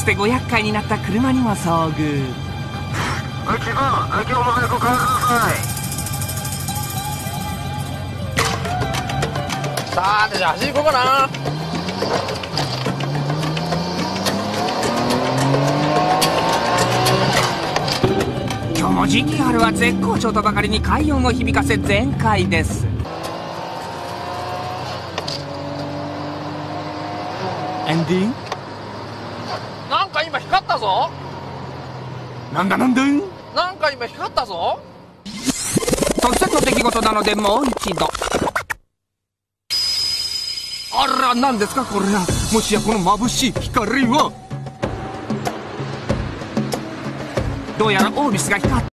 してご厄介になった車にも遭遇。 今日も早く帰ってください。 さてじゃあ走り行こうかな。 今日も GTR は絶好調とばかりに快音を響かせ全開です。エンディング。 なんか今光ったぞ。 なんだなんだ。 なんか今光ったぞ。 突然の出来事なのでもう一度。あら、何ですかこれは。もしやこの眩しい光は。どうやらオービスが光って